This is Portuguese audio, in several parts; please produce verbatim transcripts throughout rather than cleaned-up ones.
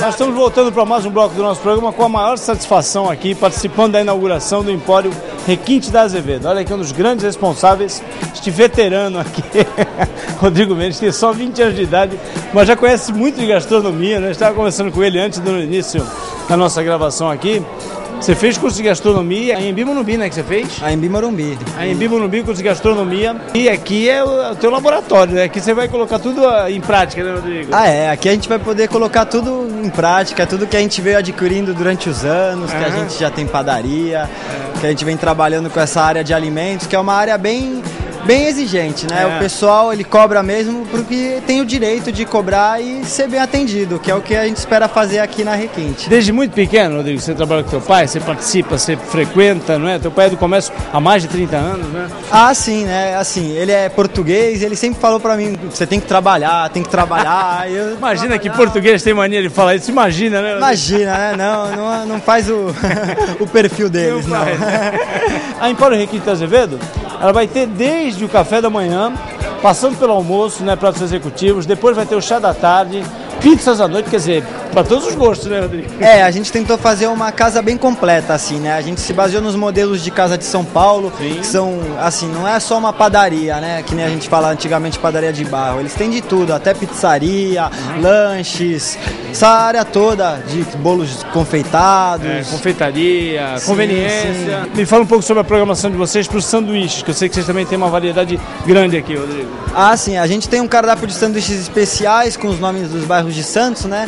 Nós estamos voltando para mais um bloco do nosso programa com a maior satisfação aqui, participando da inauguração do Empório Requinte da Azevedo. Olha aqui um dos grandes responsáveis, este veterano aqui, Rodrigo Mendes, tem só vinte anos de idade, mas já conhece muito de gastronomia, né? Estava conversando com ele antes do início da nossa gravação aqui. Você fez curso de gastronomia em Embi Morumbi, né, que você fez? A Embi Morumbi. A Embi Morumbi, curso de gastronomia. E aqui é o, é o teu laboratório, né? Aqui você vai colocar tudo em prática, né, Rodrigo? Ah, é. Aqui a gente vai poder colocar tudo em prática, tudo que a gente veio adquirindo durante os anos, uhum. que a gente já tem padaria, uhum. que a gente vem trabalhando com essa área de alimentos, que é uma área bem... bem exigente, né? É. O pessoal, ele cobra mesmo porque tem o direito de cobrar e ser bem atendido, que é o que a gente espera fazer aqui na Requinte. Desde muito pequeno, Rodrigo, você trabalha com teu pai, você participa, você frequenta, não é? Teu pai é do comércio há mais de trinta anos, né? Ah, sim, né? Assim, ele é português, ele sempre falou pra mim, você tem que trabalhar, tem que trabalhar. eu imagina trabalhar. Que português tem mania de falar isso, imagina, né? Rodrigo? Imagina, né? Não, não, não faz o, o perfil deles, não. Faz, não. A Empório Requinte da Azevedo, ela vai ter desde o café da manhã, passando pelo almoço, né, pratos executivos, depois vai ter o chá da tarde, pizzas à noite, quer dizer, para todos os gostos, né, Rodrigo? É, a gente tentou fazer uma casa bem completa, assim, né? A gente se baseou nos modelos de casa de São Paulo, Sim. que são, assim, não é só uma padaria, né? Que nem a gente fala antigamente padaria de bairro. Eles têm de tudo, até pizzaria, uhum. lanches, essa área toda de bolos confeitados. É, confeitaria, sim, conveniência. Sim. Me fala um pouco sobre a programação de vocês para os sanduíches, que eu sei que vocês também têm uma variedade grande aqui, Rodrigo. Ah, sim, a gente tem um cardápio de sanduíches especiais com os nomes dos bairros de Santos, né?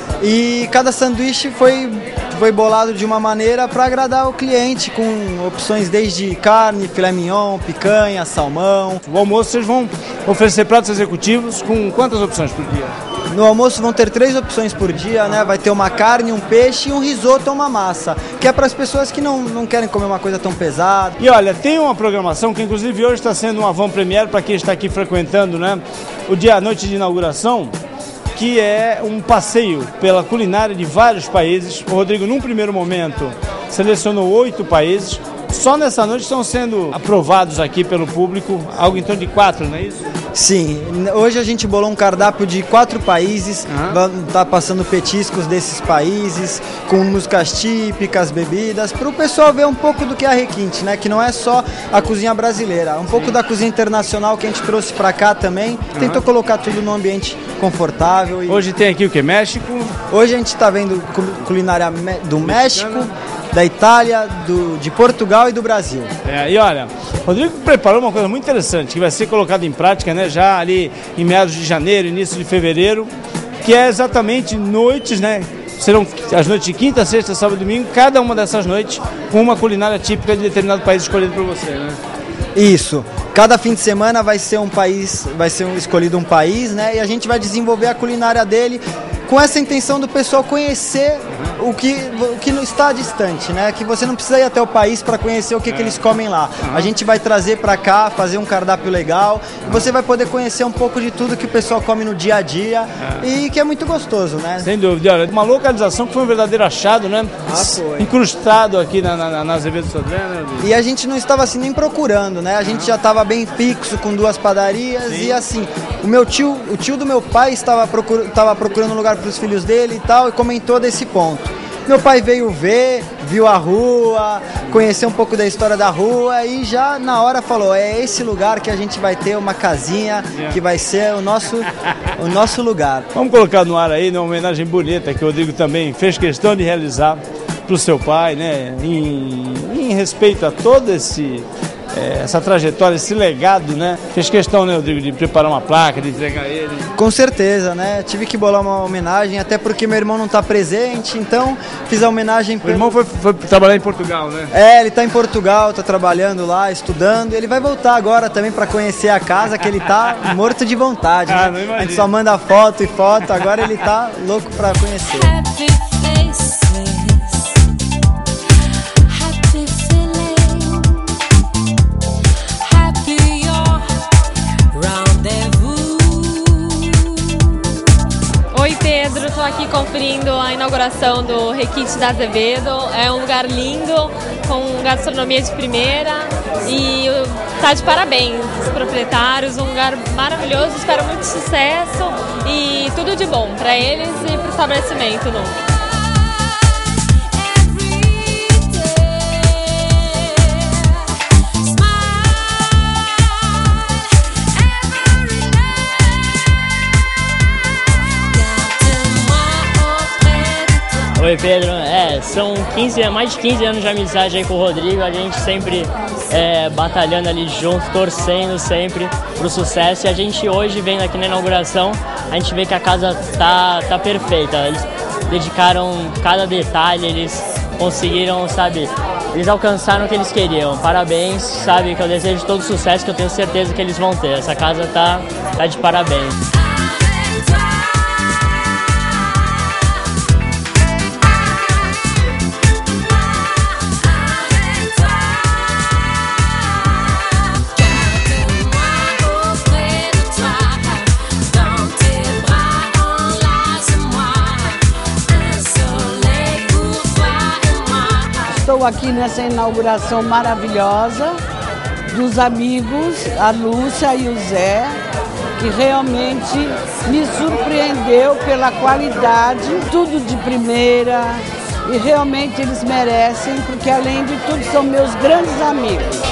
E cada sanduíche foi, foi bolado de uma maneira para agradar o cliente, com opções desde carne, filé mignon, picanha, salmão. O almoço vocês vão oferecer pratos executivos com quantas opções por dia? No almoço vão ter três opções por dia, né? Vai ter uma carne, um peixe e um risoto ou uma massa, que é para as pessoas que não, não querem comer uma coisa tão pesada. E olha, tem uma programação que inclusive hoje está sendo uma avant-première para quem está aqui frequentando, né? O dia à noite de inauguração, que é um passeio pela culinária de vários países. O Rodrigo, num primeiro momento, selecionou oito países. Só nessa noite estão sendo aprovados aqui pelo público, algo em torno de quatro, não é isso? Sim, hoje a gente bolou um cardápio de quatro países, uhum. tá passando petiscos desses países, com músicas típicas, bebidas, para o pessoal ver um pouco do que é a Requinte, né? Que não é só a cozinha brasileira, um pouco Sim. da cozinha internacional que a gente trouxe para cá também, uhum. tentou colocar tudo num ambiente confortável. E... Hoje tem aqui o que? México? Hoje a gente está vendo culinária do México, da Itália, do, de Portugal e do Brasil. É, e olha, o Rodrigo preparou uma coisa muito interessante, que vai ser colocada em prática, né, já ali em meados de janeiro, início de fevereiro, que é exatamente noites, né, serão as noites de quinta, sexta, sábado e domingo, cada uma dessas noites com uma culinária típica de determinado país escolhido por você, né? Isso. Cada fim de semana vai ser um país, vai ser um, escolhido um país, né, e a gente vai desenvolver a culinária dele com essa intenção do pessoal conhecer uhum. o, que, o que não está distante, né? Que você não precisa ir até o país para conhecer o que, é. que eles comem lá. Uhum. A gente vai trazer para cá, fazer um cardápio legal, uhum. e você vai poder conhecer um pouco de tudo que o pessoal come no dia a dia uhum. e que é muito gostoso, né? Sem dúvida. Olha, uma localização que foi um verdadeiro achado, né? Ah, foi. Incrustado aqui na, na, na Azevedo Sodré, né? E a gente não estava assim nem procurando, né? A gente uhum. já estava bem fixo com duas padarias. Sim. E assim, o meu tio, o tio do meu pai estava procurando, estava procurando um lugar para os filhos dele e tal, e comentou desse ponto. Meu pai veio ver, viu a rua, conheceu um pouco da história da rua e já na hora falou, é esse lugar que a gente vai ter uma casinha, que vai ser o nosso, o nosso lugar. Vamos colocar no ar aí, uma homenagem bonita que o Rodrigo também fez questão de realizar para o seu pai, né, em, em respeito a todo esse... É, essa trajetória, esse legado, né? Fez questão, né, Rodrigo, de preparar uma placa, de entregar ele. Com certeza, né? Tive que bolar uma homenagem, até porque meu irmão não está presente, então fiz a homenagem... O pelo... irmão foi, foi trabalhar em Portugal, né? É, ele está em Portugal, está trabalhando lá, estudando. Ele vai voltar agora também para conhecer a casa, que ele está morto de vontade. Ah, né? não a gente só manda foto e foto, agora ele está louco para conhecer. Oi Pedro, estou aqui conferindo a inauguração do Requinte da Azevedo, é um lugar lindo, com gastronomia de primeira e tá de parabéns os proprietários, um lugar maravilhoso, espero muito sucesso e tudo de bom para eles e para o estabelecimento novo. Oi Pedro, é, são quinze, mais de quinze anos de amizade aí com o Rodrigo, a gente sempre é, batalhando ali junto, torcendo sempre pro sucesso, e a gente hoje vendo aqui na inauguração, a gente vê que a casa tá, tá perfeita, eles dedicaram cada detalhe, eles conseguiram, sabe, eles alcançaram o que eles queriam, parabéns, sabe, que eu desejo todo sucesso, que eu tenho certeza que eles vão ter, essa casa tá, tá de parabéns. Estou aqui nessa inauguração maravilhosa dos amigos, a Lúcia e o Zé, que realmente me surpreendeu pela qualidade, tudo de primeira, e realmente eles merecem, porque além de tudo são meus grandes amigos.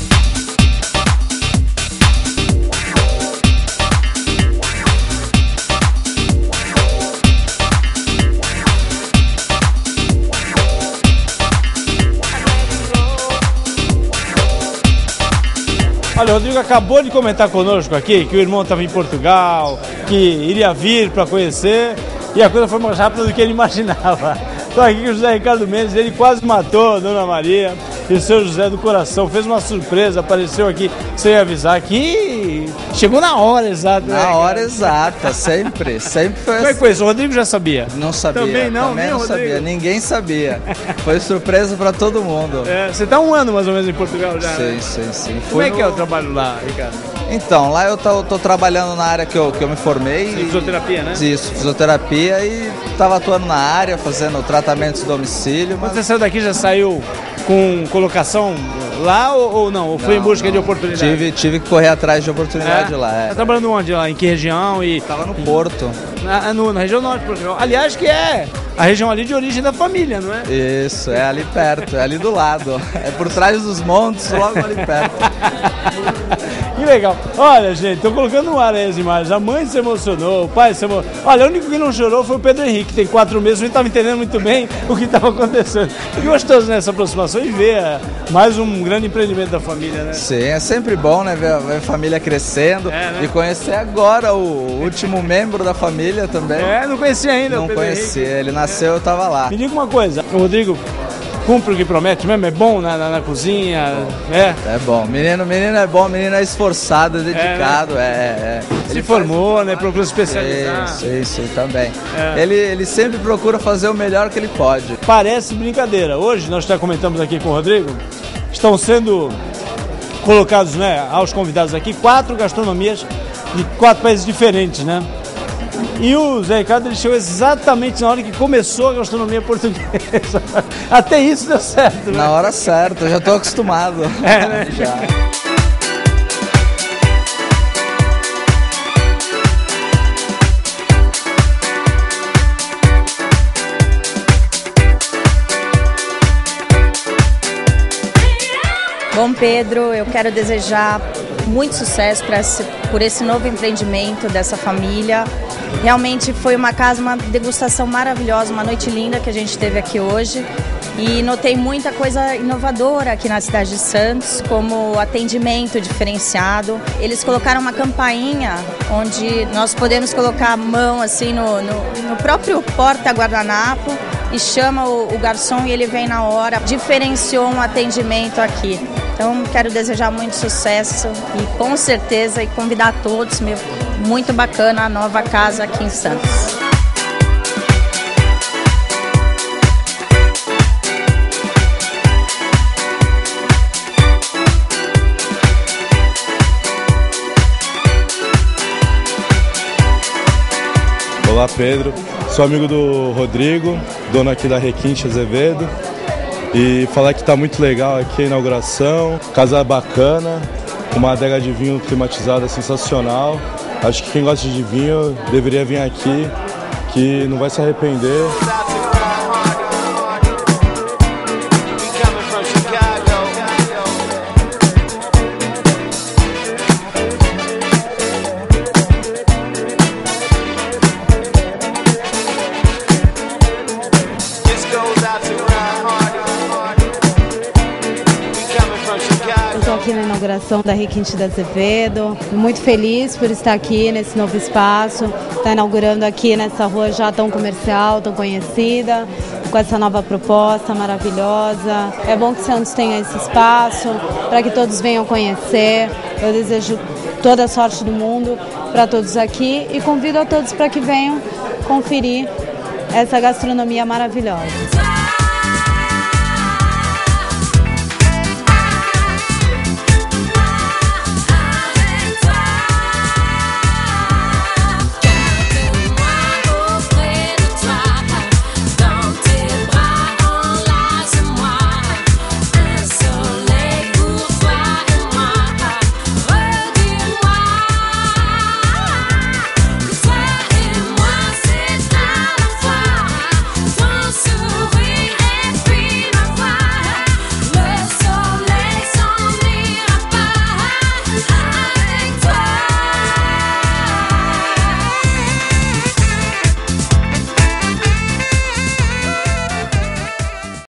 Olha, o Rodrigo acabou de comentar conosco aqui que o irmão estava em Portugal, que iria vir para conhecer, e a coisa foi mais rápida do que ele imaginava. Estou aqui com o José Ricardo Mendes, ele quase matou a Dona Maria e o seu José do Coração, fez uma surpresa, apareceu aqui sem avisar, que chegou na hora exata. Na né, hora exata, sempre, sempre foi assim. Como é que foi isso? O Rodrigo já sabia? Não sabia. Também não, também nem não Rodrigo. sabia, ninguém sabia. Foi surpresa para todo mundo. É, você está um ano mais ou menos em Portugal já, Sim, né? sim, sim. Como Foi é que no... é o trabalho lá, Ricardo? Então, lá eu tô, tô trabalhando na área que eu, que eu me formei. Sim, fisioterapia, né? Isso, fisioterapia, e estava atuando na área, fazendo tratamentos de domicílio. Quando Mas... você saiu daqui, já saiu com colocação lá ou, ou não? Ou foi não, em busca não. de oportunidade? Tive, tive que correr atrás de oportunidade é? lá. É. Tá trabalhando onde lá? Em que região? E... Tava no Porto. Na, no, na região norte de Portugal. Aliás, que é a região ali de origem da família, não é? Isso, é ali perto, é ali do lado. É por trás dos montes, logo ali perto. Que legal. Olha, gente, tô colocando no ar aí as imagens. A mãe se emocionou, o pai se emocionou. Olha, o único que não chorou foi o Pedro Henrique, tem quatro meses, não estava entendendo muito bem o que estava acontecendo. E gostoso nessa aproximação e ver mais um grande empreendimento da família, né? Sim, é sempre bom, né, ver a, ver a família crescendo, é, né? E conhecer agora o último membro da família também. É, não conhecia ainda não o Pedro conhecia, Henrique. Ele nasceu, eu tava lá. Me diga uma coisa, o Rodrigo cumpre o que promete mesmo? É bom na, na, na cozinha? É? É bom. Menino, menino é bom, menino é esforçado, é dedicado. É, né? é, é. Se ele formou, né? Procura se especializar. Isso, isso, também. É. Ele, ele sempre procura fazer o melhor que ele pode. Parece brincadeira. Hoje, nós já comentamos aqui com o Rodrigo, estão sendo colocados, né, aos convidados aqui, quatro gastronomias de quatro países diferentes, né? E o Zé Ricardo, ele chegou exatamente na hora que começou a gastronomia portuguesa. Até isso deu certo, né? Na hora certa, eu já estou acostumado. É, né? Já. Bom, Pedro, eu quero desejar muito sucesso pra esse, por esse novo empreendimento dessa família. Realmente foi uma casa, uma degustação maravilhosa, uma noite linda que a gente teve aqui hoje. E notei muita coisa inovadora aqui na cidade de Santos, como atendimento diferenciado. Eles colocaram uma campainha onde nós podemos colocar a mão assim no, no, no próprio porta-guardanapo e chama o, o garçom e ele vem na hora. Diferenciou um atendimento aqui. Então quero desejar muito sucesso e com certeza e convidar todos, meu, muito bacana a nova casa aqui em Santos. Olá Pedro, sou amigo do Rodrigo, dono aqui da Requinte Azevedo. e falar que está muito legal aqui a inauguração, casa bacana, uma adega de vinho climatizada sensacional. Acho que quem gosta de vinho deveria vir aqui, que não vai se arrepender. Estou aqui na inauguração da Requinte de Azevedo, muito feliz por estar aqui nesse novo espaço, estar inaugurando aqui nessa rua já tão comercial, tão conhecida, com essa nova proposta maravilhosa. É bom que Santos tenha esse espaço, para que todos venham conhecer. Eu desejo toda a sorte do mundo para todos aqui e convido a todos para que venham conferir essa gastronomia maravilhosa.